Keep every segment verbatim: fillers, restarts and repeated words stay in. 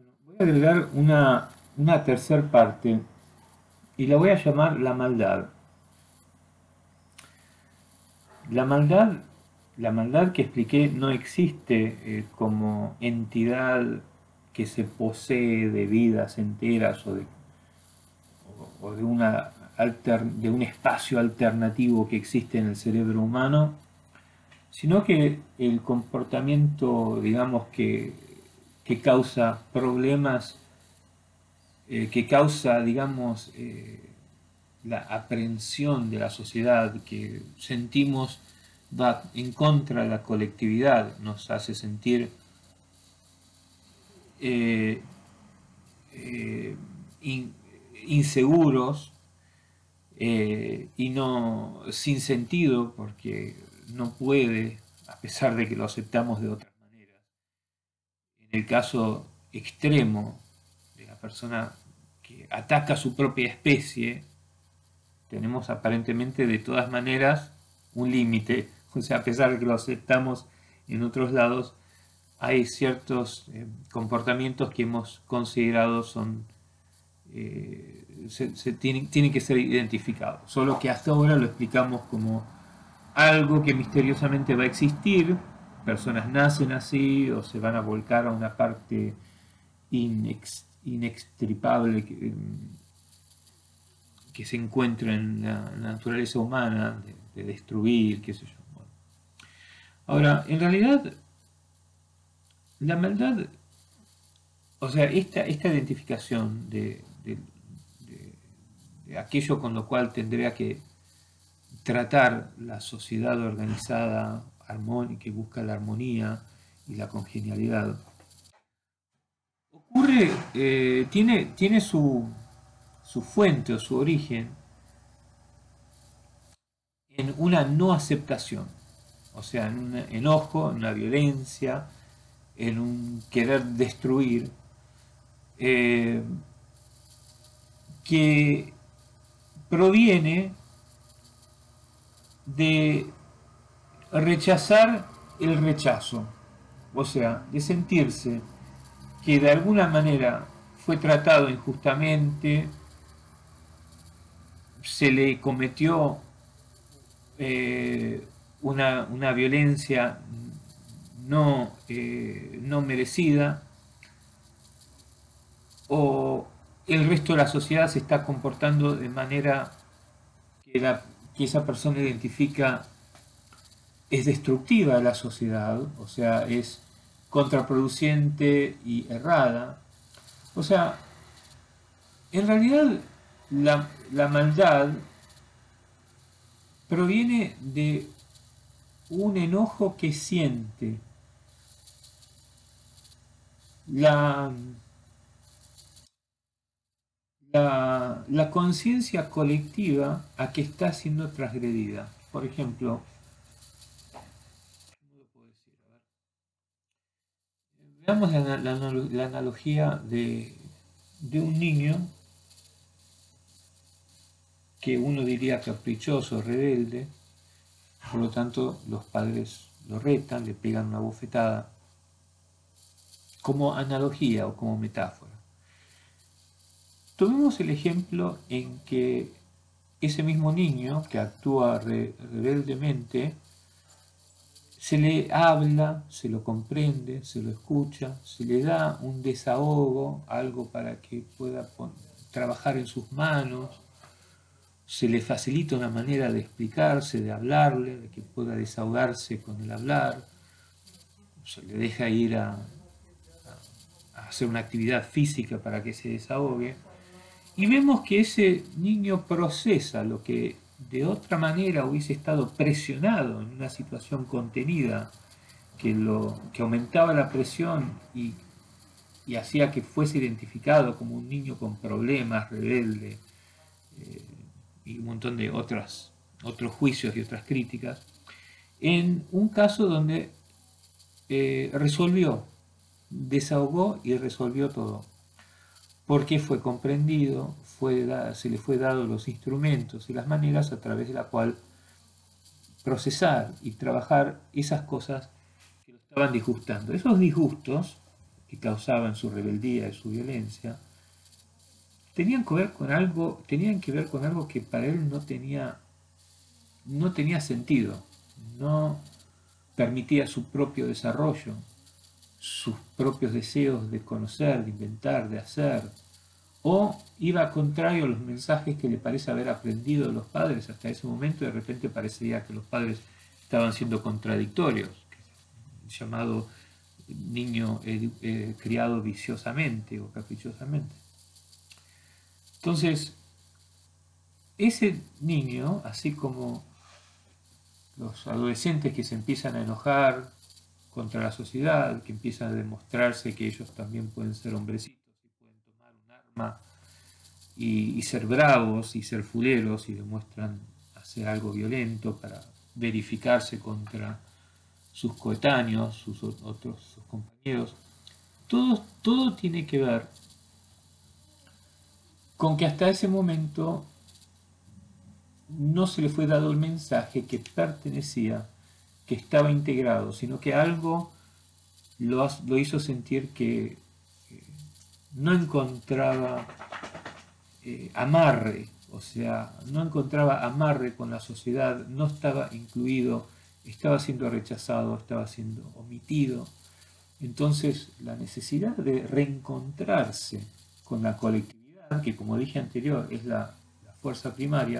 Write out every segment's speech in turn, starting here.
Voy a agregar una, una tercer parte y la voy a llamar la maldad. La maldad, la maldad que expliqué no existe eh, como entidad que se posee de vidas enteras o de, o, o de, una alter, de un espacio alternativo que existe en el cerebro humano, sino que el comportamiento, digamos, que, que causa problemas, eh, que causa, digamos, eh, la aprehensión de la sociedad, que sentimos va en contra de la colectividad, nos hace sentir eh, eh, in, inseguros eh, y no sin sentido, porque no puede, a pesar de que lo aceptamos de otras maneras. En el caso extremo de la persona que ataca a su propia especie, tenemos aparentemente de todas maneras un límite. O sea, a pesar de que lo aceptamos en otros lados, hay ciertos eh, comportamientos que hemos considerado son eh, se, se tienen, tienen que ser identificados. Solo que hasta ahora lo explicamos como algo que misteriosamente va a existir. Personas nacen así o se van a volcar a una parte inex, inextripable que, que se encuentra en la naturaleza humana, de, de destruir, qué sé yo. Bueno. Ahora, en realidad, la maldad, o sea, esta, esta identificación de, de, de, de aquello con lo cual tendría que tratar la sociedad organizada, armónica, que busca la armonía y la congenialidad, ocurre, eh, tiene, tiene su, su fuente o su origen en una no aceptación, o sea, en un enojo, en una violencia, en un querer destruir, eh, que proviene de rechazar el rechazo, o sea, de sentirse que de alguna manera fue tratado injustamente, se le cometió eh, una, una, violencia no, eh, no merecida, o el resto de la sociedad se está comportando de manera que, la, que esa persona identifica es destructiva de la sociedad, o sea, es contraproducente y errada. O sea, en realidad la, la maldad proviene de un enojo que siente la, la, la conciencia colectiva a que está siendo transgredida. Por ejemplo, ¿cómo lo puedo decir? A ver. Veamos la, la, la analogía de, de un niño que uno diría caprichoso, rebelde, por lo tanto los padres lo retan, le pegan una bofetada, como analogía o como metáfora. Tomemos el ejemplo en que ese mismo niño que actúa re rebeldemente, se le habla, se lo comprende, se lo escucha, se le da un desahogo, algo para que pueda trabajar en sus manos, se le facilita una manera de explicarse, de hablarle, de que pueda desahogarse con el hablar, se le deja ir a, a, a hacer una actividad física para que se desahogue, y vemos que ese niño procesa lo que de otra manera hubiese estado presionado en una situación contenida, que, lo, que aumentaba la presión y, y hacía que fuese identificado como un niño con problemas, rebelde, eh, y un montón de otras, otros juicios y otras críticas, en un caso donde eh, resolvió, desahogó y resolvió todo, porque fue comprendido, fue da, se le fue dado los instrumentos y las maneras a través de la cual procesar y trabajar esas cosas que lo estaban disgustando. Esos disgustos, que causaban su rebeldía y su violencia, tenían que ver con algo, tenían que ver con algo que para él no tenía, no tenía sentido, no permitía su propio desarrollo, sus propios deseos de conocer, de inventar, de hacer, o iba contrario a los mensajes que le parece haber aprendido de los padres hasta ese momento, y de repente parecía que los padres estaban siendo contradictorios, llamado niño eh, criado viciosamente o caprichosamente. Entonces, ese niño, así como los adolescentes que se empiezan a enojar contra la sociedad, que empiezan a demostrarse que ellos también pueden ser hombrecitos y pueden tomar un arma y, y ser bravos y ser fuleros y demuestran hacer algo violento para verificarse contra sus coetáneos, sus otros sus compañeros. Todo, todo tiene que ver con que hasta ese momento no se le fue dado el mensaje que pertenecía, que estaba integrado, sino que algo lo, lo hizo sentir que eh, no encontraba eh, amarre, o sea, no encontraba amarre con la sociedad, no estaba incluido, estaba siendo rechazado, estaba siendo omitido. Entonces, la necesidad de reencontrarse con la colectividad, que como dije anterior es la, la fuerza primaria,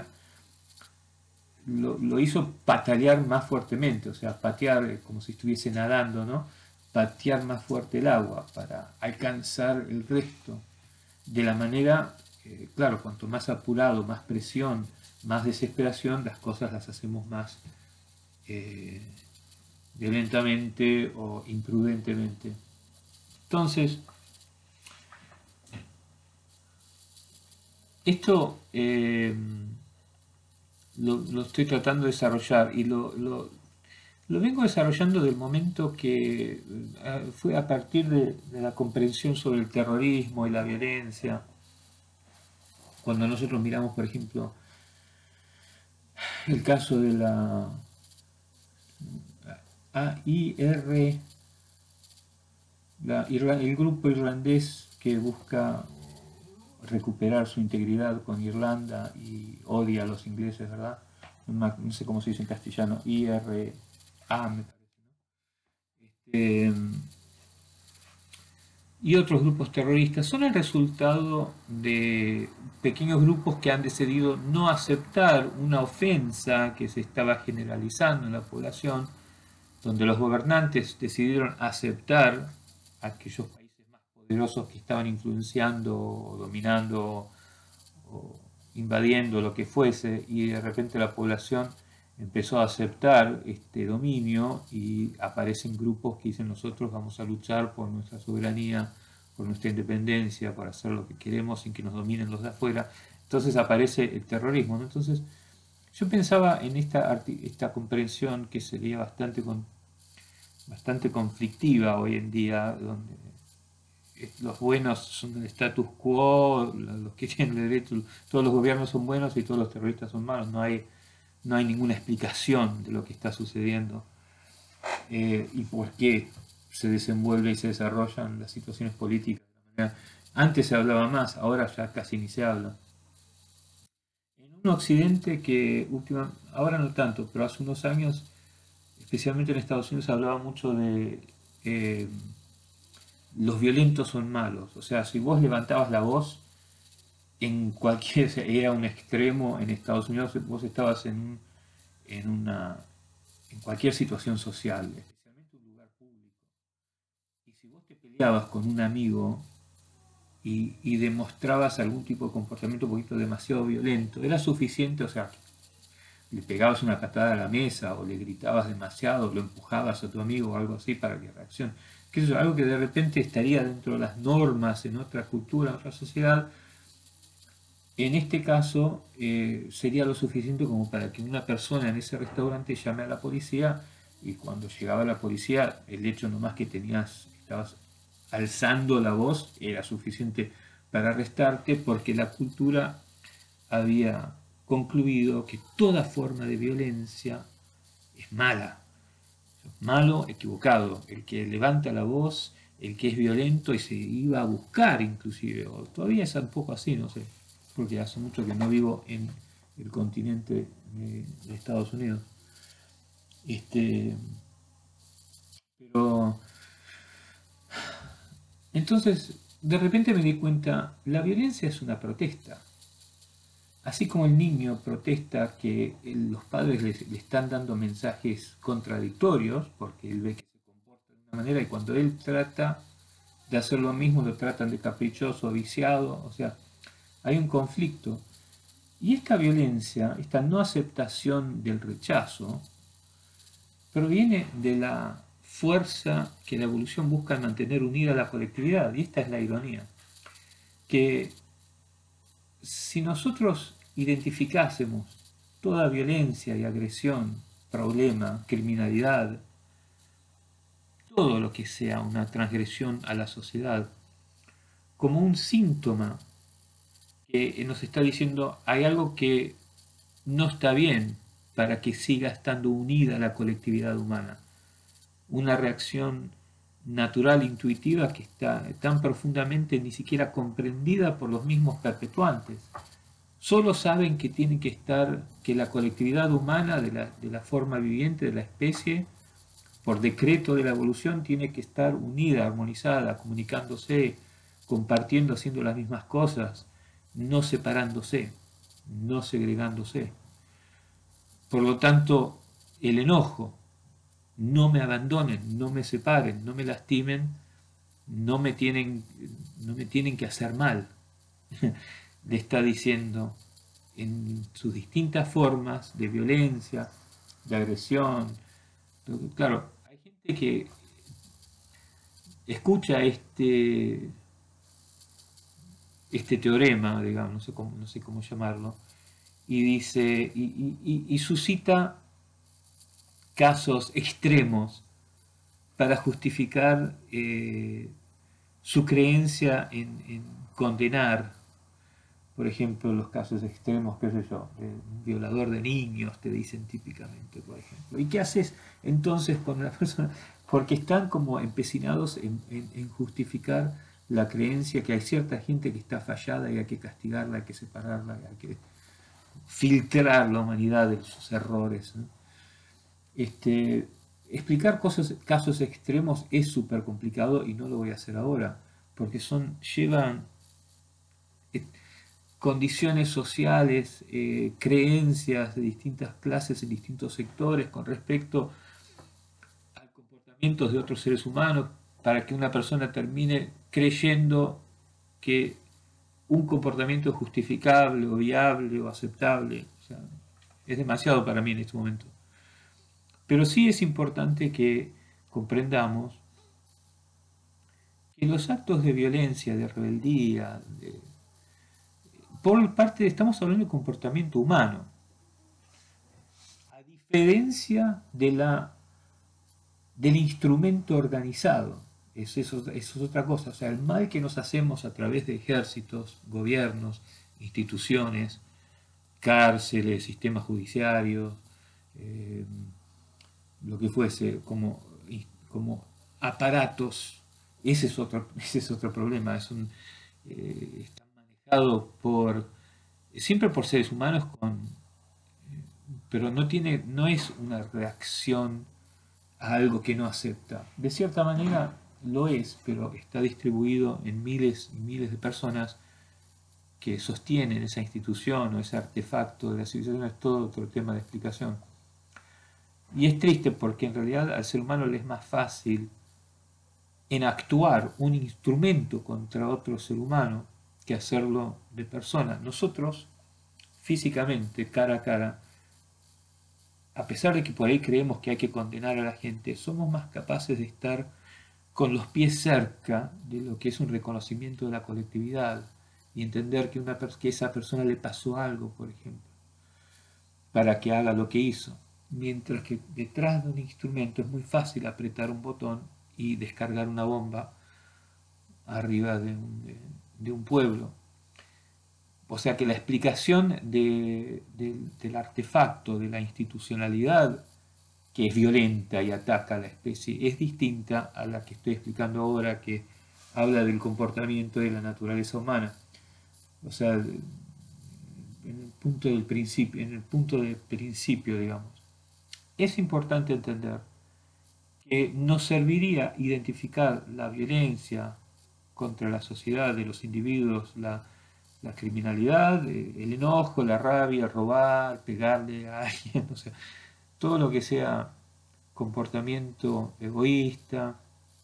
lo, lo hizo patalear más fuertemente, o sea, patear como si estuviese nadando, ¿no? Patear más fuerte el agua para alcanzar el resto. De la manera, eh, claro, cuanto más apurado, más presión, más desesperación, las cosas las hacemos más eh, violentamente o imprudentemente. Entonces, esto eh, lo, lo, estoy tratando de desarrollar y lo, lo, lo vengo desarrollando del momento que eh, fue a partir de, de la comprensión sobre el terrorismo y la violencia. Cuando nosotros miramos, por ejemplo, el caso de la A I R, la, el grupo irlandés que busca recuperar su integridad con Irlanda y odia a los ingleses, ¿verdad? No, no sé cómo se dice en castellano, I R A me parece, ¿no? Este, y otros grupos terroristas son el resultado de pequeños grupos que han decidido no aceptar una ofensa que se estaba generalizando en la población, donde los gobernantes decidieron aceptar a aquellos países más poderosos que estaban influenciando o dominando o invadiendo lo que fuese, y de repente la población empezó a aceptar este dominio y aparecen grupos que dicen nosotros vamos a luchar por nuestra soberanía, por nuestra independencia, por hacer lo que queremos sin que nos dominen los de afuera. Entonces aparece el terrorismo, ¿no? Entonces yo pensaba en esta, esta comprensión que sería bastante, con, bastante conflictiva hoy en día, donde los buenos son del status quo, los que tienen derecho, todos los gobiernos son buenos y todos los terroristas son malos. No hay, no hay ninguna explicación de lo que está sucediendo eh, y por qué se desenvuelve y se desarrollan las situaciones políticas de la manera. Antes se hablaba más, ahora ya casi ni se habla. En un occidente que última, ahora no tanto, pero hace unos años, especialmente en Estados Unidos, se hablaba mucho de eh, los violentos son malos. O sea, si vos levantabas la voz en cualquier, era un extremo en Estados Unidos, vos estabas en, en una en cualquier situación social, especialmente un lugar público. Y si vos te peleabas con un amigo y, y demostrabas algún tipo de comportamiento un poquito demasiado violento, era suficiente, o sea, le pegabas una patada a la mesa o le gritabas demasiado, lo empujabas a tu amigo o algo así para que reaccione. Que eso es algo que de repente estaría dentro de las normas en otra cultura, en otra sociedad. En este caso eh, sería lo suficiente como para que una persona en ese restaurante llame a la policía y cuando llegaba la policía el hecho nomás que tenías, estabas alzando la voz era suficiente para arrestarte porque la cultura había concluido que toda forma de violencia es mala, malo, equivocado. El que levanta la voz el que es violento y se iba a buscar inclusive, o todavía es un poco así, no sé, porque hace mucho que no vivo en el continente de, de Estados Unidos. Este, pero entonces, de repente me di cuenta, la violencia es una protesta. Así como el niño protesta que los padres le, le están dando mensajes contradictorios, porque él ve que se comporta de una manera y cuando él trata de hacer lo mismo lo tratan de caprichoso, viciado, o sea, hay un conflicto. Y esta violencia, esta no aceptación del rechazo, proviene de la fuerza que la evolución busca mantener unida a la colectividad. Y esta es la ironía. Que si nosotros identificásemos toda violencia y agresión, problema, criminalidad, todo lo que sea una transgresión a la sociedad, como un síntoma que nos está diciendo hay algo que no está bien para que siga estando unida la colectividad humana, una reacción natural, intuitiva, que está tan profundamente ni siquiera comprendida por los mismos perpetuantes. Solo saben que tiene que estar, que la colectividad humana de la, de la forma viviente de la especie, por decreto de la evolución, tiene que estar unida, armonizada, comunicándose, compartiendo, haciendo las mismas cosas, no separándose, no segregándose. Por lo tanto, el enojo, no me abandonen, no me separen, no me lastimen, no me tienen, no me tienen que hacer mal. Le está diciendo en sus distintas formas de violencia, de agresión. Claro, hay gente que escucha este, este teorema, digamos, no sé cómo, no sé cómo llamarlo, y dice, y, y, y suscita casos extremos para justificar eh, su creencia en, en, condenar, por ejemplo, los casos extremos, qué sé yo, de un violador de niños, te dicen típicamente, por ejemplo. ¿Y qué haces entonces con la persona? Porque están como empecinados en, en, en justificar la creencia que hay cierta gente que está fallada y hay que castigarla, hay que separarla, hay que filtrar la humanidad de sus errores, ¿no? Este, explicar cosas, casos extremos es súper complicado y no lo voy a hacer ahora, porque son, llevan eh, condiciones sociales, eh, creencias de distintas clases en distintos sectores con respecto a comportamientos de otros seres humanos, para que una persona termine creyendo que un comportamiento es justificable o viable o aceptable. O sea, es demasiado para mí en este momento. Pero sí es importante que comprendamos que los actos de violencia, de rebeldía, de, por parte de, estamos hablando de comportamiento humano, a diferencia de la, del instrumento organizado. Eso, eso, eso es otra cosa. O sea, el mal que nos hacemos a través de ejércitos, gobiernos, instituciones, cárceles, sistemas judiciarios, eh, lo que fuese, como, como aparatos, ese es otro, ese es otro problema. Es un, eh, están manejados por, siempre por seres humanos, con, pero no, tiene, no es una reacción a algo que no acepta. De cierta manera lo es, pero está distribuido en miles y miles de personas que sostienen esa institución o ese artefacto de la civilización. Es todo otro tema de explicación. Y es triste porque en realidad al ser humano le es más fácil en actuar un instrumento contra otro ser humano que hacerlo de persona. Nosotros, físicamente, cara a cara, a pesar de que por ahí creemos que hay que condenar a la gente, somos más capaces de estar con los pies cerca de lo que es un reconocimiento de la colectividad y entender que, una, que esa persona le pasó algo, por ejemplo, para que haga lo que hizo. Mientras que detrás de un instrumento es muy fácil apretar un botón y descargar una bomba arriba de un, de, de un pueblo. O sea que la explicación de, de, del artefacto, de la institucionalidad que es violenta y ataca a la especie, es distinta a la que estoy explicando ahora, que habla del comportamiento de la naturaleza humana. O sea, en el punto del principio, en el punto de principio, digamos. Es importante entender que nos serviría identificar la violencia contra la sociedad de los individuos, la, la criminalidad, el enojo, la rabia, robar, pegarle a alguien, o sea, todo lo que sea comportamiento egoísta,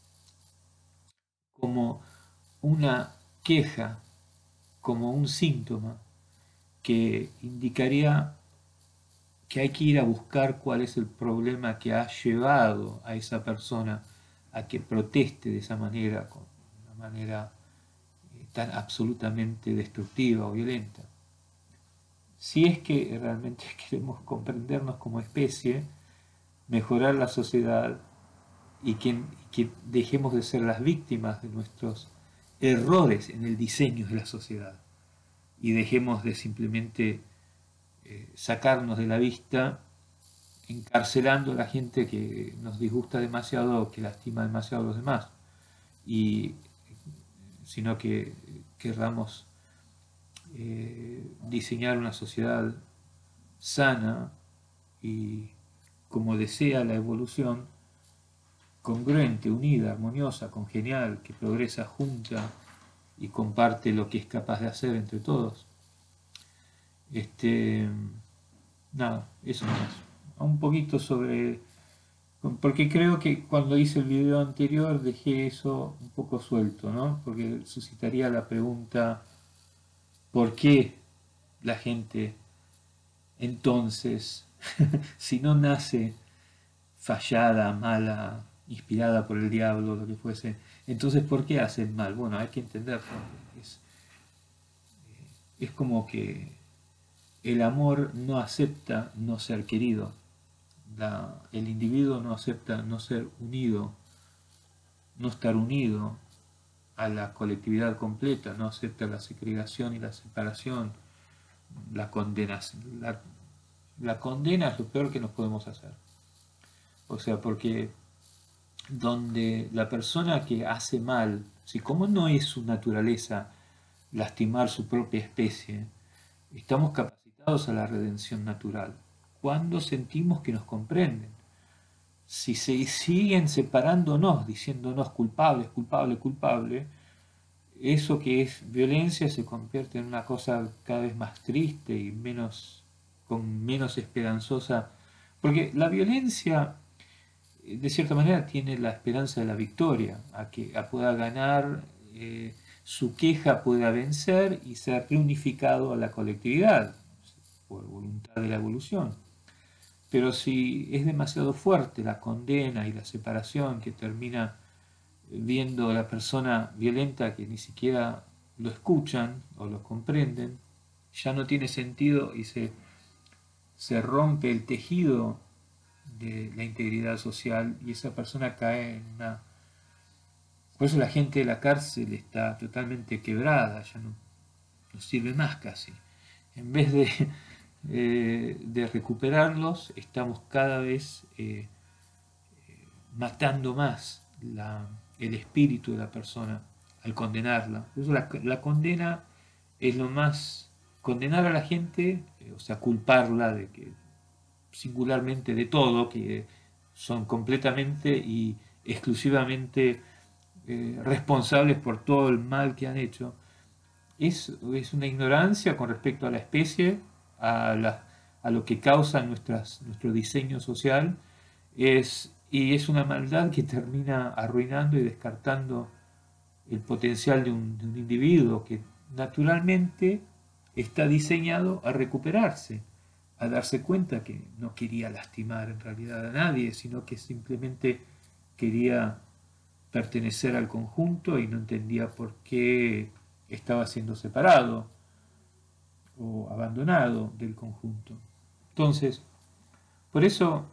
como una queja, como un síntoma que indicaría que hay que ir a buscar cuál es el problema que ha llevado a esa persona a que proteste de esa manera, con una manera eh, tan absolutamente destructiva o violenta. Si es que realmente queremos comprendernos como especie, mejorar la sociedad y que, y que dejemos de ser las víctimas de nuestros errores en el diseño de la sociedad y dejemos de simplemente eh, sacarnos de la vista encarcelando a la gente que nos disgusta demasiado o que lastima demasiado a los demás, y sino que querramos eh, diseñar una sociedad sana y, como desea la evolución, congruente, unida, armoniosa, congenial, que progresa junta y comparte lo que es capaz de hacer entre todos. Este, nada, eso más. Un poquito sobre... Porque creo que cuando hice el video anterior dejé eso un poco suelto, ¿no? Porque suscitaría la pregunta, ¿por qué la gente entonces, si no nace fallada, mala, inspirada por el diablo, lo que fuese, entonces ¿por qué hacen mal? Bueno, hay que entenderlo. Es, es como que el amor no acepta no ser querido. La, el individuo no acepta no ser unido, no estar unido a la colectividad completa, no acepta la segregación y la separación, la condena. La, la condena es lo peor que nos podemos hacer. O sea, porque donde la persona que hace mal, si como no es su naturaleza lastimar su propia especie, estamos capacitados a la redención natural cuando sentimos que nos comprenden. Si se siguen separándonos, diciéndonos culpables, culpable, culpable, eso que es violencia se convierte en una cosa cada vez más triste y menos, con menos esperanzosa, porque la violencia de cierta manera tiene la esperanza de la victoria, a que a pueda ganar, eh, su queja pueda vencer y ser reunificado a la colectividad por voluntad de la evolución. Pero si es demasiado fuerte la condena y la separación que termina viendo a la persona violenta que ni siquiera lo escuchan o lo comprenden, ya no tiene sentido y se, se rompe el tejido de la integridad social y esa persona cae en una... Por eso la gente de la cárcel está totalmente quebrada, ya no, no sirve más casi. En vez de, eh, de recuperarlos, estamos cada vez eh, matando más la, el espíritu de la persona al condenarla. Por eso la, la condena es lo más... Condenar a la gente, eh, o sea, culparla de que singularmente de todo, que son completamente y exclusivamente eh, responsables por todo el mal que han hecho, es, es una ignorancia con respecto a la especie, a, la, a lo que causa nuestras, nuestro diseño social, es, y es una maldad que termina arruinando y descartando el potencial de un, de un individuo que naturalmente está diseñado a recuperarse, a darse cuenta que no quería lastimar en realidad a nadie, sino que simplemente quería pertenecer al conjunto y no entendía por qué estaba siendo separado o abandonado del conjunto. Entonces, por eso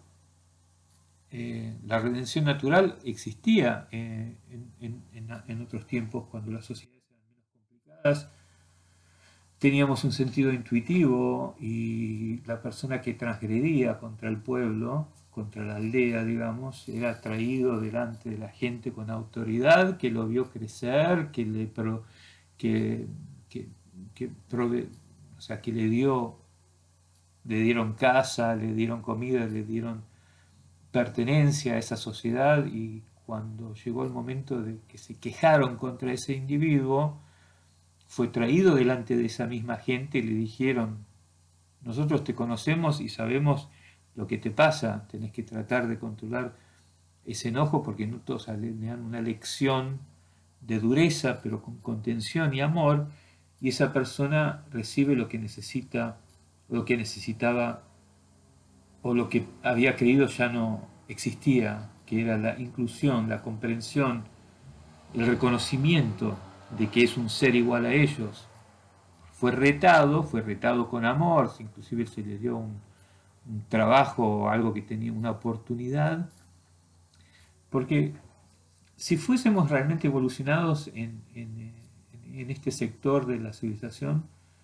eh, la redención natural existía eh, en, en, en, en otros tiempos cuando las sociedades eran menos complicadas. Teníamos un sentido intuitivo y la persona que transgredía contra el pueblo contra la aldea, digamos, era traído delante de la gente con autoridad, que lo vio crecer, que le, pro, que, que, que prove, o sea, que le dio, le dieron casa, le dieron comida, le dieron pertenencia a esa sociedad, y cuando llegó el momento de que se quejaron contra ese individuo, fue traído delante de esa misma gente y le dijeron: nosotros te conocemos y sabemos lo que te pasa, tenés que tratar de controlar ese enojo, porque no todos le dan una lección de dureza, pero con contención y amor, y esa persona recibe lo que necesita, lo que necesitaba, o lo que había creído ya no existía, que era la inclusión, la comprensión, el reconocimiento de que es un ser igual a ellos. Fue retado, fue retado con amor, inclusive se le dio un, un trabajo, algo que tenía una oportunidad, porque si fuésemos realmente evolucionados en, en, en este sector de la civilización,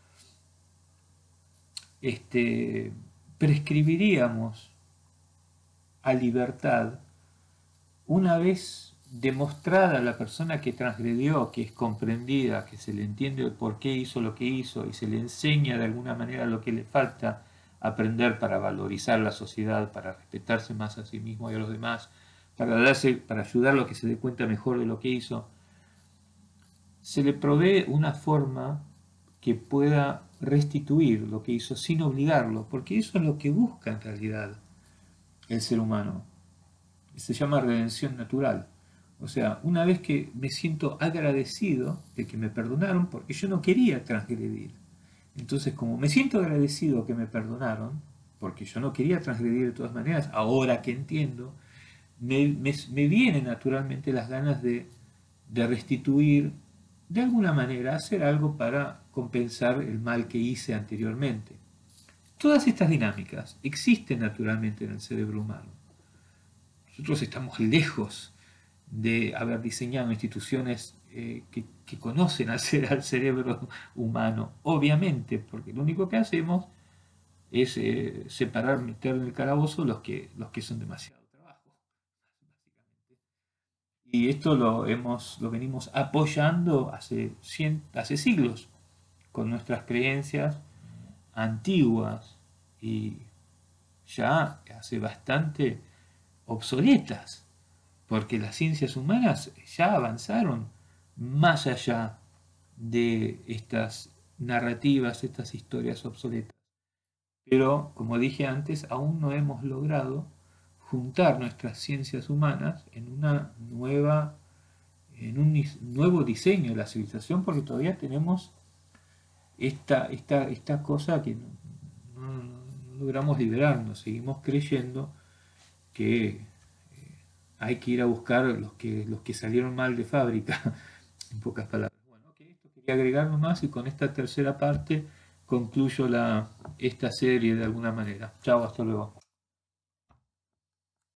este, prescribiríamos a libertad una vez demostrada la persona que transgredió, que es comprendida, que se le entiende el por qué hizo lo que hizo y se le enseña de alguna manera lo que le falta aprender para valorizar la sociedad, para respetarse más a sí mismo y a los demás, para, darse, para ayudarlo a que se dé cuenta mejor de lo que hizo, se le provee una forma que pueda restituir lo que hizo sin obligarlo, porque eso es lo que busca en realidad el ser humano. Se llama redención natural. O sea, una vez que me siento agradecido de que me perdonaron, porque yo no quería transgredir. Entonces, como me siento agradecido que me perdonaron, porque yo no quería transgredir de todas maneras, ahora que entiendo, me, me, me vienen naturalmente las ganas de, de restituir, de alguna manera, hacer algo para compensar el mal que hice anteriormente. Todas estas dinámicas existen naturalmente en el cerebro humano. Nosotros estamos lejos de haber diseñado instituciones eh, que, que, conocen al, ser, al, cerebro humano, obviamente, porque lo único que hacemos es eh, separar, meter en el calabozo los que, los que son demasiado trabajo, básicamente. Y esto lo, hemos, lo venimos apoyando hace, cien, hace siglos, con nuestras creencias antiguas y ya hace bastante obsoletas, porque las ciencias humanas ya avanzaron más allá de estas narrativas, estas historias obsoletas. Pero, como dije antes, aún no hemos logrado juntar nuestras ciencias humanas en una nueva, en un nuevo diseño de la civilización, porque todavía tenemos esta, esta, esta cosa que no, no, no logramos liberarnos, seguimos creyendo que hay que ir a buscar los que, los que salieron mal de fábrica, en pocas palabras. Bueno, okay, esto quería agregar nomás, y con esta tercera parte concluyo la, esta serie de alguna manera. Chao, hasta luego.